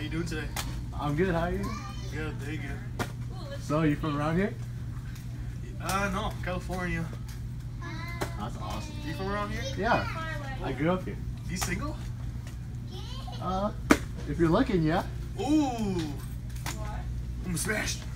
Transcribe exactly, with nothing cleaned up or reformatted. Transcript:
you doing today? I'm good, how are you? Good, very good. So, you from around here? Uh, no, California. That's awesome. You from around here? Yeah, I grew up here. You single? Uh, if you're looking, yeah. Ooh. I'm smashed.